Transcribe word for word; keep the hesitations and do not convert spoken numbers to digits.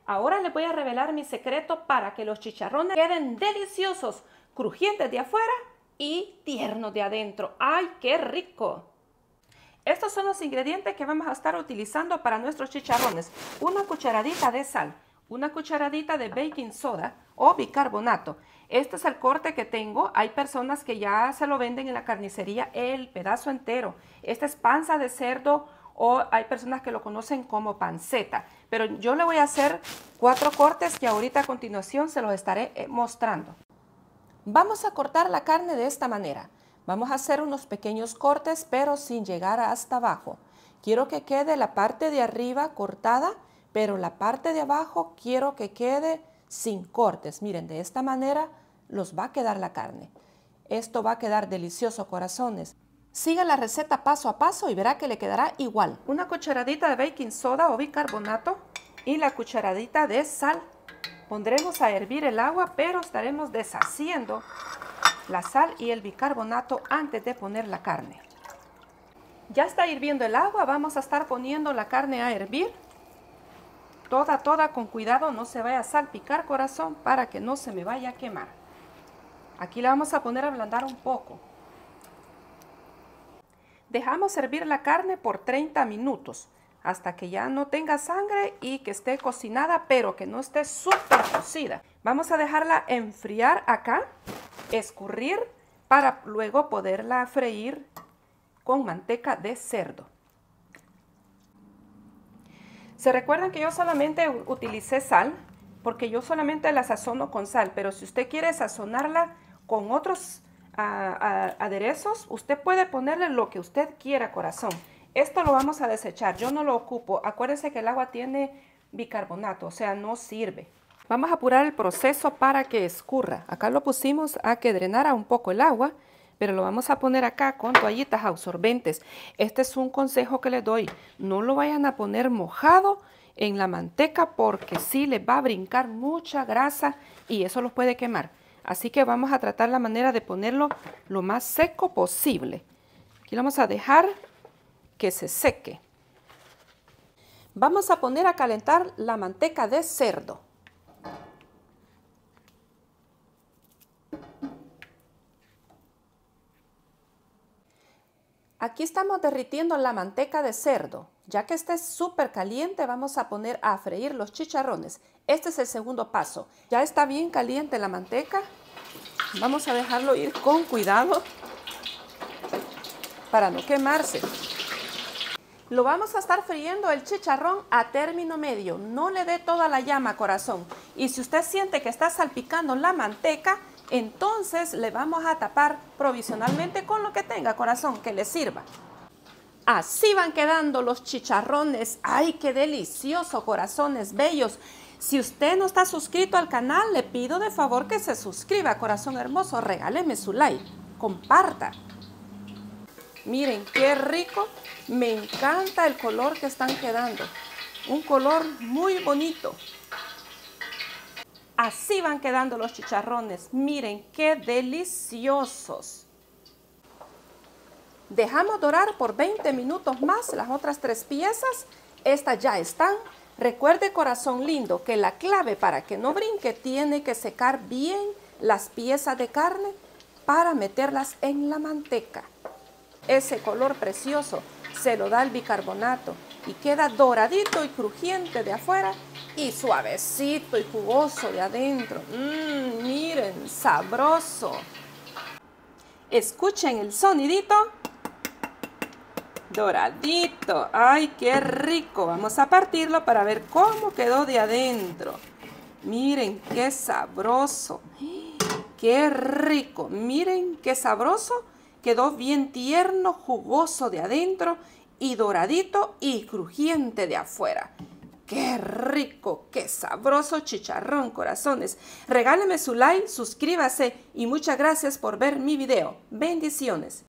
Ahora les voy a revelar mi secreto para que los chicharrones queden deliciosos, crujientes de afuera y tiernos de adentro. ¡Ay, qué rico! Estos son los ingredientes que vamos a estar utilizando para nuestros chicharrones. Una cucharadita de sal, una cucharadita de baking soda o bicarbonato. Este es el corte que tengo. Hay personas que ya se lo venden en la carnicería el pedazo entero. Esta es panza de cerdo o hay personas que lo conocen como panceta. Pero yo le voy a hacer cuatro cortes que ahorita a continuación se los estaré mostrando. Vamos a cortar la carne de esta manera. Vamos a hacer unos pequeños cortes, pero sin llegar hasta abajo. Quiero que quede la parte de arriba cortada, pero la parte de abajo quiero que quede sin cortes. Miren, de esta manera los va a quedar la carne. Esto va a quedar delicioso, corazones. Siga la receta paso a paso y verá que le quedará igual. Una cucharadita de baking soda o bicarbonato y la cucharadita de sal. Pondremos a hervir el agua, pero estaremos deshaciendo la sal y el bicarbonato antes de poner la carne. Ya está hirviendo el agua, vamos a estar poniendo la carne a hervir. Toda, toda con cuidado, no se vaya a salpicar, corazón, para que no se me vaya a quemar. Aquí la vamos a poner a ablandar un poco. Dejamos hervir la carne por treinta minutos, hasta que ya no tenga sangre y que esté cocinada, pero que no esté súper cocida. Vamos a dejarla enfriar acá, escurrir, para luego poderla freír con manteca de cerdo. Se recuerdan que yo solamente utilicé sal, porque yo solamente la sazono con sal, pero si usted quiere sazonarla con otros a, a, aderezos, usted puede ponerle lo que usted quiera, corazón. Esto lo vamos a desechar, yo no lo ocupo. Acuérdense que el agua tiene bicarbonato, o sea, no sirve. Vamos a apurar el proceso para que escurra. Acá lo pusimos a que drenara un poco el agua, pero lo vamos a poner acá con toallitas absorbentes. Este es un consejo que les doy. No lo vayan a poner mojado en la manteca porque sí les va a brincar mucha grasa y eso los puede quemar. Así que vamos a tratar la manera de ponerlo lo más seco posible. Aquí lo vamos a dejar que se seque. Vamos a poner a calentar la manteca de cerdo. Aquí estamos derritiendo la manteca de cerdo. Ya que esté súper caliente, vamos a poner a freír los chicharrones. Este es el segundo paso. Ya está bien caliente la manteca. Vamos a dejarlo ir con cuidado para no quemarse. Lo vamos a estar friendo el chicharrón a término medio. No le dé toda la llama, corazón. Y si usted siente que está salpicando la manteca, entonces le vamos a tapar provisionalmente con lo que tenga, corazón, que le sirva. Así van quedando los chicharrones. ¡Ay, qué delicioso, corazones bellos! Si usted no está suscrito al canal, le pido de favor que se suscriba, corazón hermoso. Regáleme su like, comparta. Miren qué rico. Me encanta el color que están quedando. Un color muy bonito. Así van quedando los chicharrones. Miren qué deliciosos. Dejamos dorar por veinte minutos más las otras tres piezas. Estas ya están. Recuerde, corazón lindo, que la clave para que no brinque tiene que secar bien las piezas de carne para meterlas en la manteca. Ese color precioso se lo da el bicarbonato y queda doradito y crujiente de afuera y suavecito y jugoso de adentro. Mmm, miren, sabroso. Escuchen el sonidito. Doradito. ¡Ay, qué rico! Vamos a partirlo para ver cómo quedó de adentro. Miren qué sabroso. ¡Qué rico! Miren qué sabroso. Quedó bien tierno, jugoso de adentro y doradito y crujiente de afuera. ¡Qué rico! ¡Qué sabroso chicharrón, corazones! Regáleme su like, suscríbase y muchas gracias por ver mi video. Bendiciones.